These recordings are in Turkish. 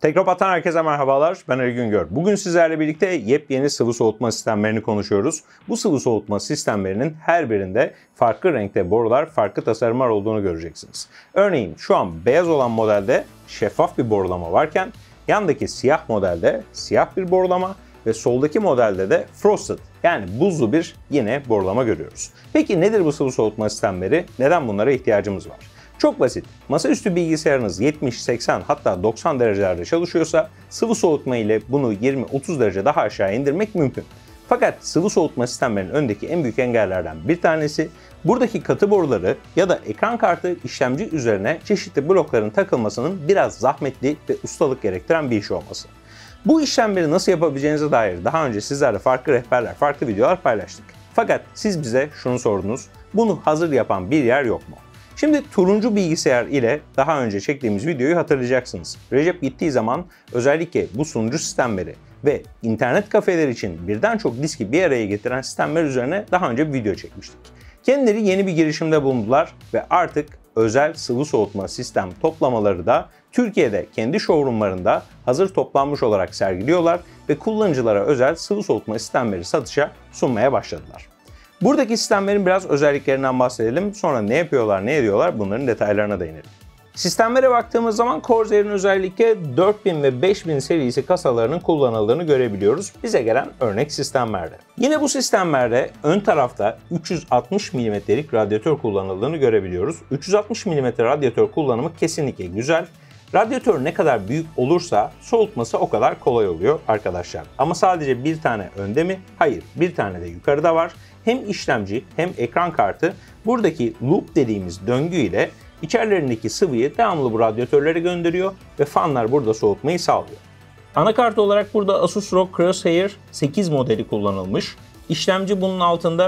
Teknopat'tan herkese merhabalar, ben Ali Güngör. Bugün sizlerle birlikte yepyeni sıvı soğutma sistemlerini konuşuyoruz. Bu sıvı soğutma sistemlerinin her birinde farklı renkte borular, farklı tasarımlar olduğunu göreceksiniz. Örneğin şu an beyaz olan modelde şeffaf bir borulama varken, yandaki siyah modelde siyah bir borulama ve soldaki modelde de frosted yani buzlu bir yine borulama görüyoruz. Peki nedir bu sıvı soğutma sistemleri? Neden bunlara ihtiyacımız var? Çok basit. Masaüstü bilgisayarınız 70, 80 hatta 90 derecelerde çalışıyorsa sıvı soğutma ile bunu 20-30 derece daha aşağı indirmek mümkün. Fakat sıvı soğutma sistemlerinin önündeki en büyük engellerden bir tanesi buradaki katı boruları ya da ekran kartı işlemci üzerine çeşitli blokların takılmasının biraz zahmetli ve ustalık gerektiren bir iş olması. Bu işlemleri nasıl yapabileceğinize dair daha önce sizlerle farklı rehberler, farklı videolar paylaştık. Fakat siz bize şunu sordunuz, bunu hazır yapan bir yer yok mu? Şimdi turuncu bilgisayar ile daha önce çektiğimiz videoyu hatırlayacaksınız. Recep gittiği zaman özellikle bu sunucu sistemleri ve internet kafeler için birden çok diski bir araya getiren sistemler üzerine daha önce bir video çekmiştik. Kendileri yeni bir girişimde bulundular ve artık özel sıvı soğutma sistem toplamaları da Türkiye'de kendi showroomlarında hazır toplanmış olarak sergiliyorlar ve kullanıcılara özel sıvı soğutma sistemleri satışa sunmaya başladılar. Buradaki sistemlerin biraz özelliklerinden bahsedelim. Sonra ne yapıyorlar, ne ediyorlar bunların detaylarına değinelim. Sistemlere baktığımız zaman Corsair'in özellikle 4000 ve 5000 serisi kasalarının kullanıldığını görebiliyoruz bize gelen örnek sistemlerde. Yine bu sistemlerde ön tarafta 360 mm'lik radyatör kullanıldığını görebiliyoruz. 360 mm radyatör kullanımı kesinlikle güzel. Radyatör ne kadar büyük olursa soğutması o kadar kolay oluyor arkadaşlar. Ama sadece bir tane önde mi? Hayır, bir tane de yukarıda var. Hem işlemci hem ekran kartı buradaki loop dediğimiz döngü ile içerilerindeki sıvıyı devamlı bu radyatörlere gönderiyor ve fanlar burada soğutmayı sağlıyor. Anakart olarak burada Asus ROG Crosshair 8 modeli kullanılmış. İşlemci bunun altında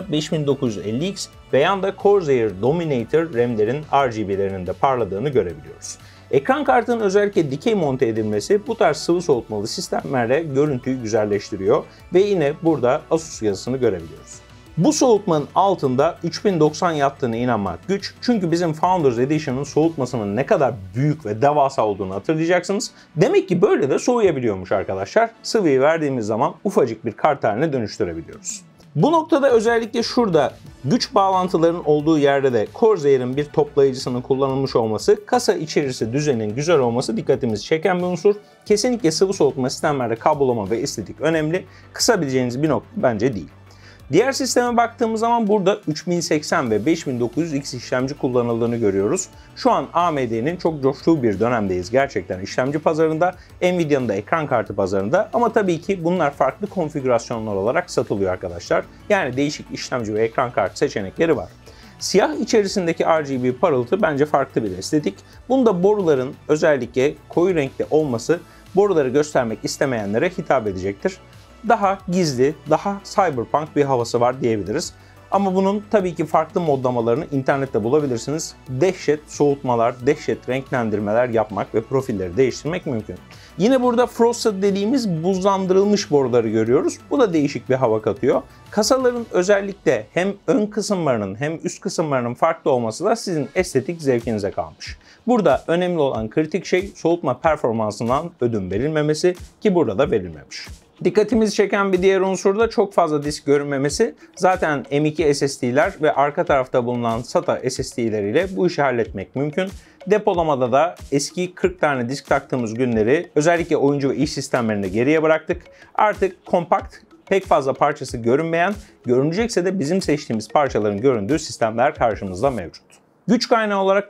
5950X ve yanda Corsair Dominator RAM'lerin RGB'lerinin de parladığını görebiliyoruz. Ekran kartının özellikle dikey monte edilmesi bu tarz sıvı soğutmalı sistemlerle görüntüyü güzelleştiriyor ve yine burada Asus yazısını görebiliyoruz. Bu soğutmanın altında 3090 yattığına inanmak güç. Çünkü bizim Founders Edition'ın soğutmasının ne kadar büyük ve devasa olduğunu hatırlayacaksınız. Demek ki böyle de soğuyabiliyormuş arkadaşlar. Sıvıyı verdiğimiz zaman ufacık bir kart haline dönüştürebiliyoruz. Bu noktada özellikle şurada güç bağlantılarının olduğu yerde de Corsair'in bir toplayıcısının kullanılmış olması, kasa içerisi düzenin güzel olması dikkatimizi çeken bir unsur. Kesinlikle sıvı soğutma sistemlerde kablolama ve estetik önemli. Kısabileceğiniz bir nokta bence değil. Diğer sisteme baktığımız zaman burada 3080 ve 5900X işlemci kullanıldığını görüyoruz. Şu an AMD'nin çok coştuğu bir dönemdeyiz gerçekten işlemci pazarında, Nvidia'nın da ekran kartı pazarında ama tabii ki bunlar farklı konfigürasyonlar olarak satılıyor arkadaşlar. Yani değişik işlemci ve ekran kartı seçenekleri var. Siyah içerisindeki RGB parıltı bence farklı bir estetik. Bunda boruların özellikle koyu renkte olması boruları göstermek istemeyenlere hitap edecektir. Daha gizli, daha cyberpunk bir havası var diyebiliriz. Ama bunun tabii ki farklı modlamalarını internette bulabilirsiniz. Dehşet soğutmalar, dehşet renklendirmeler yapmak ve profilleri değiştirmek mümkün. Yine burada frosted dediğimiz buzlandırılmış boruları görüyoruz. Bu da değişik bir hava katıyor. Kasaların özellikle hem ön kısımlarının hem üst kısımlarının farklı olması da sizin estetik zevkinize kalmış. Burada önemli olan kritik şey soğutma performansından ödün verilmemesi ki burada da verilmemiş. Dikkatimizi çeken bir diğer unsur da çok fazla disk görünmemesi. Zaten M.2 SSD'ler ve arka tarafta bulunan SATA SSD'ler ile bu işi halletmek mümkün. Depolamada da eski 40 tane disk taktığımız günleri özellikle oyuncu ve iş sistemlerinde geriye bıraktık. Artık kompakt, pek fazla parçası görünmeyen, görünecekse de bizim seçtiğimiz parçaların göründüğü sistemler karşımızda mevcut. Güç kaynağı olarak da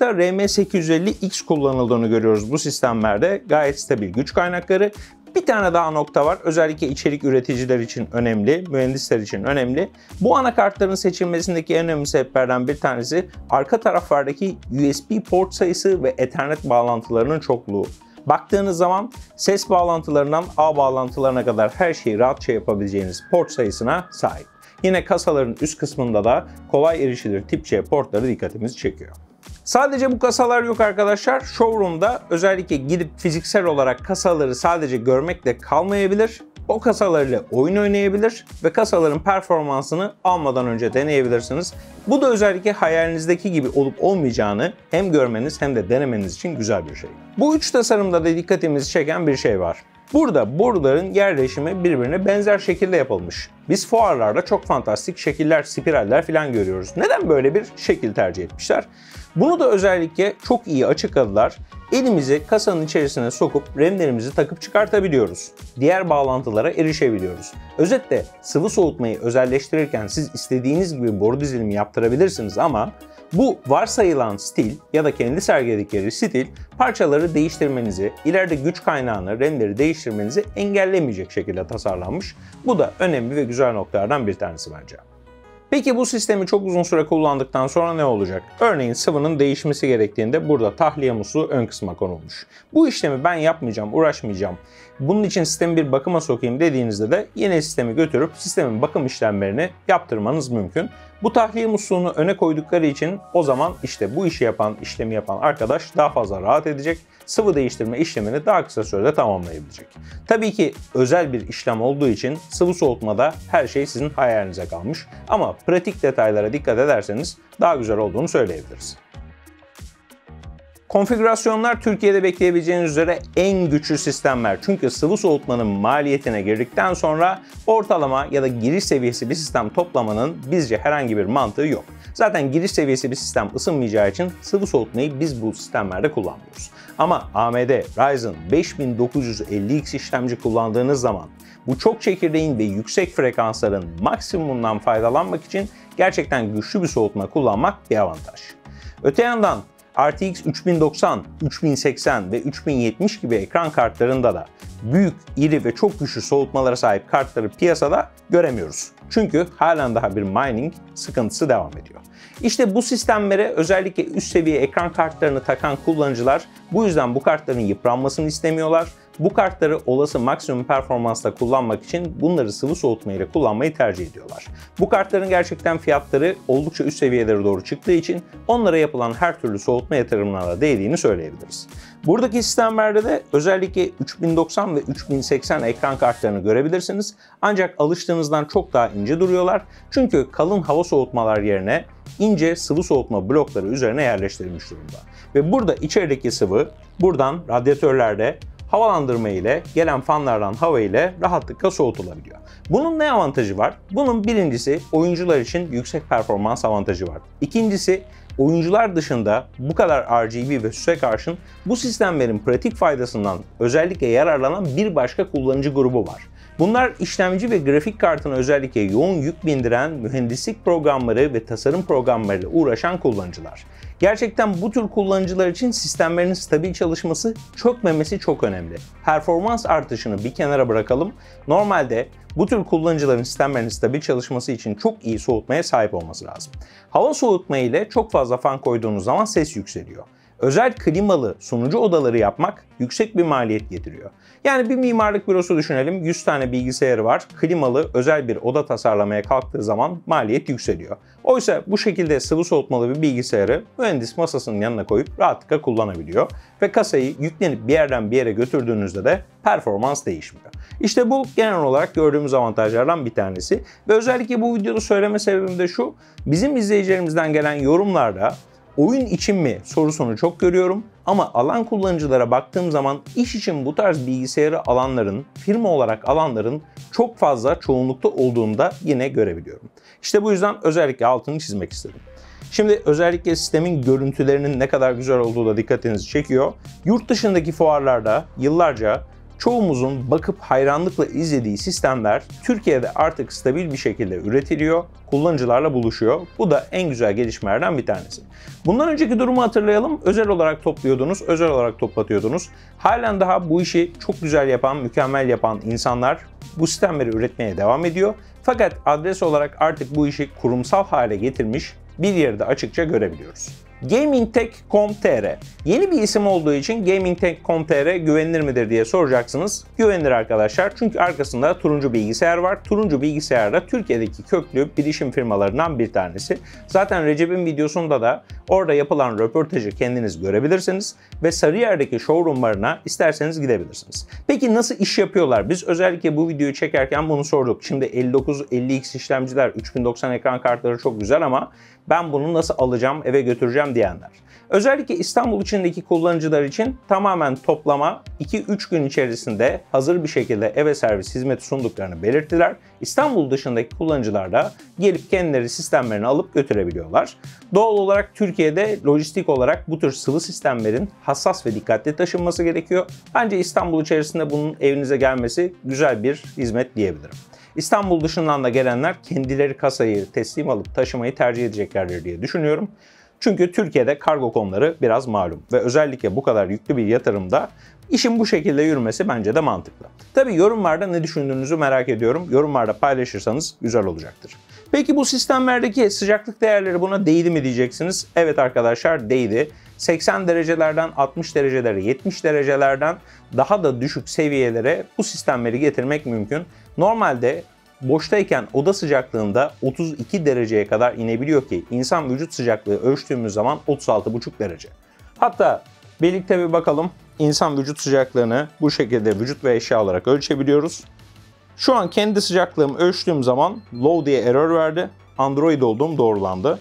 RM850X kullanıldığını görüyoruz bu sistemlerde. Gayet stabil güç kaynakları. Bir tane daha nokta var. Özellikle içerik üreticiler için önemli, mühendisler için önemli. Bu anakartların seçilmesindeki en önemli sebeplerden bir tanesi arka taraflardaki USB port sayısı ve Ethernet bağlantılarının çokluğu. Baktığınız zaman ses bağlantılarından ağ bağlantılarına kadar her şeyi rahatça yapabileceğiniz port sayısına sahip. Yine kasaların üst kısmında da kolay erişilir tip C portları dikkatimizi çekiyor. Sadece bu kasalar yok arkadaşlar. Showroom'da özellikle gidip fiziksel olarak kasaları sadece görmekle kalmayabilir. O kasalarıyla oyun oynayabilir ve kasaların performansını almadan önce deneyebilirsiniz. Bu da özellikle hayalinizdeki gibi olup olmayacağını hem görmeniz hem de denemeniz için güzel bir şey. Bu üç tasarımda da dikkatimizi çeken bir şey var. Burada boruların yerleşimi birbirine benzer şekilde yapılmış. Biz fuarlarda çok fantastik şekiller, spiraller falan görüyoruz. Neden böyle bir şekil tercih etmişler? Bunu da özellikle çok iyi açıkladılar. Elimizi kasanın içerisine sokup RAM'lerimizi takıp çıkartabiliyoruz. Diğer bağlantılara erişebiliyoruz. Özetle sıvı soğutmayı özelleştirirken siz istediğiniz gibi boru dizilimi yaptırabilirsiniz ama bu varsayılan stil ya da kendi sergiledikleri stil parçaları değiştirmenizi, ileride güç kaynağını, RAM'leri değiştirmenizi engellemeyecek şekilde tasarlanmış. Bu da önemli ve güzel noktalardan bir tanesi bence. Peki bu sistemi çok uzun süre kullandıktan sonra ne olacak? Örneğin sıvının değişmesi gerektiğinde burada tahliye musluğu ön kısma konulmuş. Bu işlemi ben yapmayacağım, uğraşmayacağım. Bunun için sistemi bir bakıma sokayım dediğinizde de yine sistemi götürüp sistemin bakım işlemlerini yaptırmanız mümkün. Bu tahliye musluğunu öne koydukları için o zaman işte bu işlemi yapan arkadaş daha fazla rahat edecek. Sıvı değiştirme işlemini daha kısa sürede tamamlayabilecek. Tabii ki özel bir işlem olduğu için sıvı soğutmada her şey sizin hayalinize kalmış. Ama pratik detaylara dikkat ederseniz daha güzel olduğunu söyleyebiliriz. Konfigürasyonlar Türkiye'de bekleyebileceğiniz üzere en güçlü sistemler. Çünkü sıvı soğutmanın maliyetine girdikten sonra ortalama ya da giriş seviyesi bir sistem toplamanın bizce herhangi bir mantığı yok. Zaten giriş seviyesi bir sistem ısınmayacağı için sıvı soğutmayı biz bu sistemlerde kullanmıyoruz. Ama AMD Ryzen 5950X işlemci kullandığınız zaman bu çok çekirdeğin ve yüksek frekansların maksimumundan faydalanmak için gerçekten güçlü bir soğutma kullanmak bir avantaj. Öte yandan RTX 3090, 3080 ve 3070 gibi ekran kartlarında da büyük, iri ve çok güçlü soğutmalara sahip kartları piyasada göremiyoruz. Çünkü halen daha bir mining sıkıntısı devam ediyor. İşte bu sistemlere özellikle üst seviye ekran kartlarını takan kullanıcılar bu yüzden bu kartların yıpranmasını istemiyorlar. Bu kartları olası maksimum performansta kullanmak için bunları sıvı soğutma ile kullanmayı tercih ediyorlar. Bu kartların gerçekten fiyatları oldukça üst seviyelere doğru çıktığı için onlara yapılan her türlü soğutma yatırımlarına değdiğini söyleyebiliriz. Buradaki sistemlerde de özellikle 3090 ve 3080 ekran kartlarını görebilirsiniz. Ancak alıştığınızdan çok daha ince duruyorlar. Çünkü kalın hava soğutmalar yerine ince sıvı soğutma blokları üzerine yerleştirilmiş durumda. Ve burada içerideki sıvı buradan radyatörlerde havalandırma ile gelen fanlardan hava ile rahatlıkla soğutulabiliyor. Bunun ne avantajı var? Bunun birincisi oyuncular için yüksek performans avantajı var. İkincisi oyuncular dışında bu kadar RGB ve süse karşın bu sistemlerin pratik faydasından özellikle yararlanan bir başka kullanıcı grubu var. Bunlar işlemci ve grafik kartına özellikle yoğun yük bindiren mühendislik programları ve tasarım programlarıyla uğraşan kullanıcılar. Gerçekten bu tür kullanıcılar için sistemlerin stabil çalışması, çökmemesi çok önemli. Performans artışını bir kenara bırakalım. Normalde bu tür kullanıcıların sistemlerinin stabil çalışması için çok iyi soğutmaya sahip olması lazım. Hava soğutma ile çok fazla fan koyduğunuz zaman ses yükseliyor. Özel klimalı sunucu odaları yapmak yüksek bir maliyet getiriyor. Yani bir mimarlık bürosu düşünelim, 100 tane bilgisayarı var, klimalı özel bir oda tasarlamaya kalktığı zaman maliyet yükseliyor. Oysa bu şekilde sıvı soğutmalı bir bilgisayarı mühendis masasının yanına koyup rahatlıkla kullanabiliyor. Ve kasayı yüklenip bir yerden bir yere götürdüğünüzde de performans değişmiyor. İşte bu genel olarak gördüğümüz avantajlardan bir tanesi. Ve özellikle bu videoda söyleme sebebim de şu, bizim izleyicilerimizden gelen yorumlarda oyun için mi sorusunu çok görüyorum ama alan kullanıcılara baktığım zaman iş için bu tarz bilgisayarı alanların, firma olarak alanların çok fazla çoğunlukta olduğunu da yine görebiliyorum. İşte bu yüzden özellikle altını çizmek istedim. Şimdi özellikle sistemin görüntülerinin ne kadar güzel olduğu da dikkatinizi çekiyor. Yurt dışındaki fuarlarda yıllarca çoğumuzun bakıp hayranlıkla izlediği sistemler Türkiye'de artık stabil bir şekilde üretiliyor, kullanıcılarla buluşuyor. Bu da en güzel gelişmelerden bir tanesi. Bundan önceki durumu hatırlayalım. Özel olarak topluyordunuz, özel olarak toplatıyordunuz. Halen daha bu işi çok güzel yapan, mükemmel yapan insanlar bu sistemleri üretmeye devam ediyor. Fakat adres olarak artık bu işi kurumsal hale getirmiş bir yeri de açıkça görebiliyoruz. GamingTech.com.tr. Yeni bir isim olduğu için GamingTech.com.tr güvenilir midir diye soracaksınız. Güvenilir arkadaşlar, çünkü arkasında Turuncu Bilgisayar var. Turuncu Bilgisayar da Türkiye'deki köklü bilişim firmalarından bir tanesi. Zaten Recep'in videosunda da orada yapılan röportajı kendiniz görebilirsiniz ve Sarıyer'deki showroomlarına isterseniz gidebilirsiniz. Peki nasıl iş yapıyorlar? Biz özellikle bu videoyu çekerken bunu sorduk. Şimdi 5950X işlemciler, 3090 ekran kartları çok güzel ama ben bunu nasıl alacağım, eve götüreceğim diyenler. Özellikle İstanbul içindeki kullanıcılar için tamamen toplama 2-3 gün içerisinde hazır bir şekilde eve servis hizmeti sunduklarını belirttiler. İstanbul dışındaki kullanıcılar da gelip kendileri sistemlerini alıp götürebiliyorlar. Doğal olarak Türkiye'de lojistik olarak bu tür sıvı sistemlerin hassas ve dikkatli taşınması gerekiyor. Bence İstanbul içerisinde bunun evinize gelmesi güzel bir hizmet diyebilirim. İstanbul dışından da gelenler kendileri kasayı teslim alıp taşımayı tercih edeceklerdir diye düşünüyorum. Çünkü Türkiye'de kargo konuları biraz malum ve özellikle bu kadar yüklü bir yatırımda işin bu şekilde yürümesi bence de mantıklı. Tabii yorumlarda ne düşündüğünüzü merak ediyorum. Yorumlarda paylaşırsanız güzel olacaktır. Peki bu sistemlerdeki sıcaklık değerleri buna değdi mi diyeceksiniz? Evet arkadaşlar, değdi. 80 derecelerden 60 derecelere, 70 derecelerden daha da düşük seviyelere bu sistemleri getirmek mümkün. Normalde boştayken oda sıcaklığında 32 dereceye kadar inebiliyor ki insan vücut sıcaklığı ölçtüğümüz zaman 36,5 derece. Hatta birlikte bir bakalım, insan vücut sıcaklığını bu şekilde vücut ve eşya olarak ölçebiliyoruz. Şu an kendi sıcaklığımı ölçtüğüm zaman low diye error verdi. Android olduğum doğrulandı.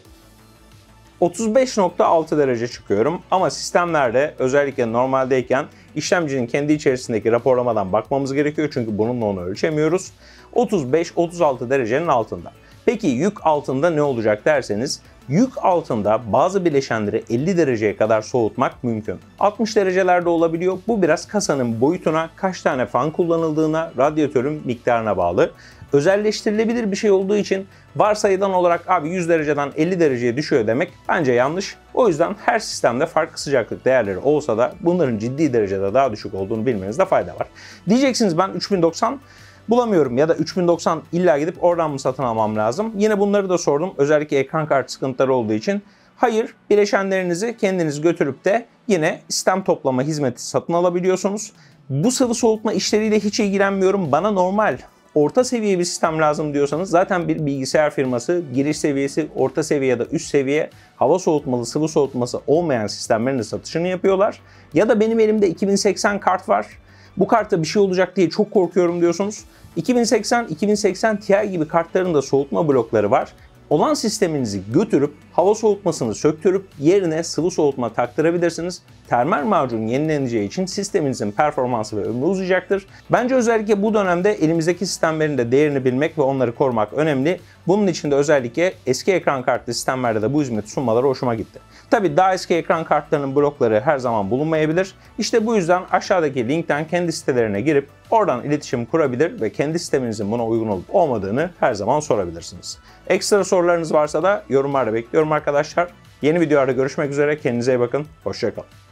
35,6 derece çıkıyorum ama sistemlerde özellikle normaldeyken işlemcinin kendi içerisindeki raporlamadan bakmamız gerekiyor çünkü bununla onu ölçemiyoruz. 35-36 derecenin altında. Peki yük altında ne olacak derseniz, yük altında bazı bileşenleri 50 dereceye kadar soğutmak mümkün. 60 derecelerde olabiliyor. Bu biraz kasanın boyutuna, kaç tane fan kullanıldığına, radyatörün miktarına bağlı. Özelleştirilebilir bir şey olduğu için varsayılan olarak abi 100 dereceden 50 dereceye düşüyor demek bence yanlış. O yüzden her sistemde farklı sıcaklık değerleri olsa da bunların ciddi derecede daha düşük olduğunu bilmenizde fayda var. Diyeceksiniz ben 3090 bulamıyorum ya da 3090 illa gidip oradan mı satın almam lazım? Yine bunları da sordum. Özellikle ekran kartı sıkıntıları olduğu için. Hayır, bileşenlerinizi kendiniz götürüp de yine sistem toplama hizmeti satın alabiliyorsunuz. Bu sıvı soğutma işleriyle hiç ilgilenmiyorum. Bana normal orta seviye bir sistem lazım diyorsanız zaten bir bilgisayar firması giriş seviyesi, orta seviye ya da üst seviye hava soğutmalı, sıvı soğutması olmayan sistemlerin de satışını yapıyorlar. Ya da benim elimde 2080 kart var. Bu kartta bir şey olacak diye çok korkuyorum diyorsunuz. 2080 Ti gibi kartların da soğutma blokları var. Olan sisteminizi götürüp hava soğutmasını söktürüp yerine sıvı soğutma taktırabilirsiniz. Termal macun yenileneceği için sisteminizin performansı ve ömrü uzayacaktır. Bence özellikle bu dönemde elimizdeki sistemlerin de değerini bilmek ve onları korumak önemli. Bunun için de özellikle eski ekran kartlı sistemlerde de bu hizmeti sunmaları hoşuma gitti. Tabii daha eski ekran kartlarının blokları her zaman bulunmayabilir. İşte bu yüzden aşağıdaki linkten kendi sitelerine girip oradan iletişim kurabilir ve kendi sisteminizin buna uygun olup olmadığını her zaman sorabilirsiniz. Ekstra sorularınız varsa da yorumlarda bekliyorum arkadaşlar. Yeni videolarda görüşmek üzere. Kendinize iyi bakın. Hoşça kalın.